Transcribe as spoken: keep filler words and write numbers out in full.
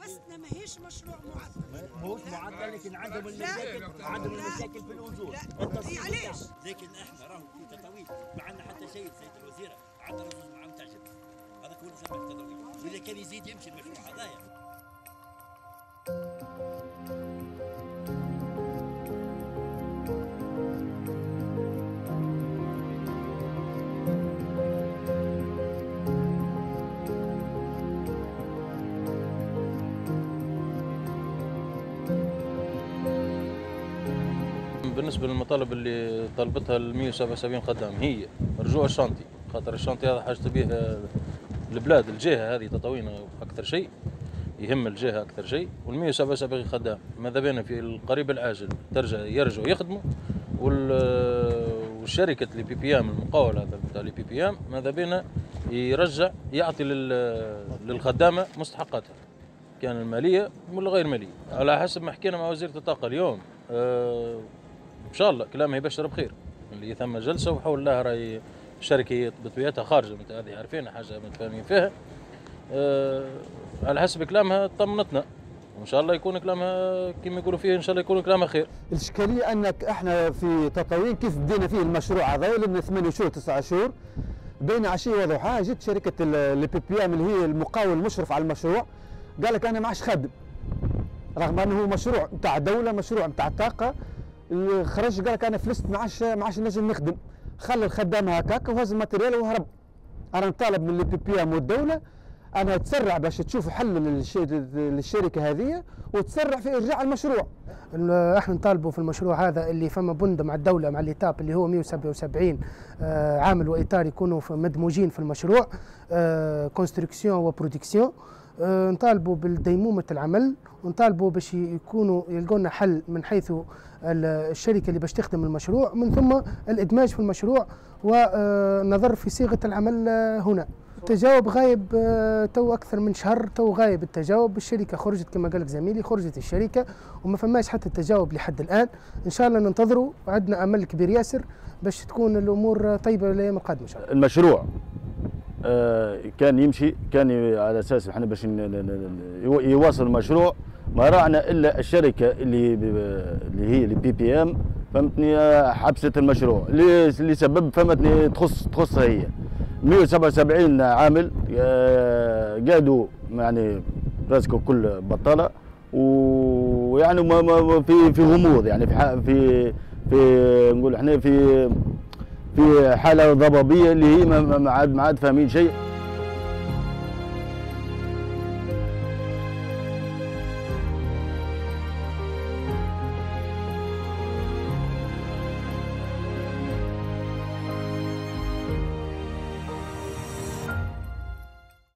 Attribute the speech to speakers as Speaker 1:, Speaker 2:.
Speaker 1: بسنا ماهيش مشروع معدل.
Speaker 2: ماهوش معدل لكن عندهم المشاكل عندهم المشاكل في الأجور.
Speaker 1: علاش؟
Speaker 2: لكن احنا راهو في تطاويل ما عندنا حتى شيء سيد الوزيرة، عندنا رصوص مع متعجب. هذا كله سبب التطاويل، وإذا كان يزيد يمشي المشروع هذايا.
Speaker 3: بالنسبه للمطالب اللي طلبتها ال مئة وسبعة وسبعين خدام هي رجوع الشانتي، خاطر الشانتي هذا حاجه به البلاد الجهه هذه تطاوين اكثر شيء، يهم الجهه اكثر شيء، وال مئة وسبعة وسبعين خدام ماذا بينا في القريب العاجل ترجع يرجعوا يخدموا، والشركه اللي بي بي ام المقاول هذا بتاع اللي بي بي ام ماذا بينا يرجع يعطي للخدامه مستحقاتها كان الماليه ولا غير ماليه على حسب ما حكينا مع وزيره الطاقه اليوم. أه ان شاء الله كلامه يبشر بخير، اللي ثم جلسه وحول الله راهي الشركه بطبيعتها خارجه من هذه عارفين حاجه متفاهمين فيها. أه على حسب كلامها طمنتنا، وان شاء الله يكون كلامها كما يقولوا فيه ان شاء الله يكون كلامها خير.
Speaker 4: الاشكاليه انك احنا في تطاوين كيف بدينا فيه المشروع هذا لنا ثمانية شهور تسعة شهور، بين عشيه وضحاها جت شركه البي بي ام اللي هي المقاول المشرف على المشروع قال لك انا ما عادش خدم، رغم انه هو مشروع نتاع دوله مشروع نتاع الطاقه. خرج قال لك انا فلست ما عادش ما عادش نجم نخدم، خلى الخدام هكاك وهز الماتريال وهرب. انا نطالب من البي بي ام والدوله انا تسرع باش تشوف حل للشركه هذه وتسرع في ارجاع المشروع.
Speaker 5: احنا نطالبوا في المشروع هذا اللي فما بند مع الدوله مع الايتاب اللي هو مئة وسبعة وسبعين عامل واطار يكونوا مدموجين في المشروع كونستركسيون وبرودكسيون. نطالبوا بالديمومه العمل، ونطالبوا باش يكونوا يلقوا لنا حل من حيث الشركه اللي باش تخدم المشروع، من ثم الادماج في المشروع ونظر في صيغه العمل هنا. التجاوب غايب تو اكثر من شهر، تو غايب التجاوب. الشركه خرجت كما قال لك زميلي، خرجت الشركه وما فماش حتى التجاوب لحد الان. ان شاء الله ننتظروا، وعندنا امل كبير ياسر باش تكون الامور طيبه الايام القادمه ان شاء الله.
Speaker 6: المشروع كان يمشي، كان على اساس احنا باش يواصل المشروع ما راعنا الا الشركه اللي اللي هي البي بي ام فهمتني حبست المشروع لسبب فهمتني تخص تخصها هي. مئة وسبعة وسبعين عامل قادوا يعني رزقوا كل بطاله، ويعني في في غموض، يعني في في في نقول احنا في في حاله ضبابيه اللي هي ما عاد ما عاد فاهمين شيء.